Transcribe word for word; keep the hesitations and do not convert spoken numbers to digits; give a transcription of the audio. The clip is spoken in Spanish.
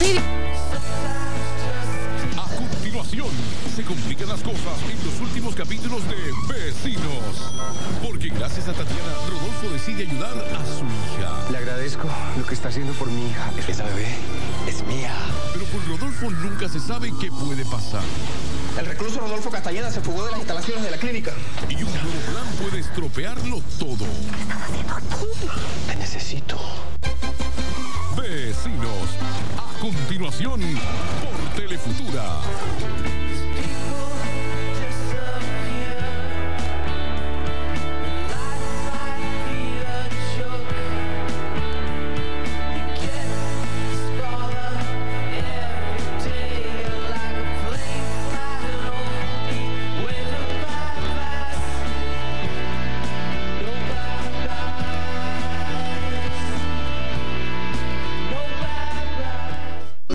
Mire. A continuación, se complican las cosas en los últimos capítulos de Vecinos. Porque gracias a Tatiana, Rodolfo decide ayudar a su hija. Le agradezco lo que está haciendo por mi hija. Esa bebé es mía. Pero con Rodolfo nunca se sabe qué puede pasar. El recluso Rodolfo Castañeda se fugó de las instalaciones de la clínica. Y un nuevo plan puede estropearlo todo. ¿Qué estás haciendo aquí? Te necesito. Vecinos. A continuación, por Telefutura.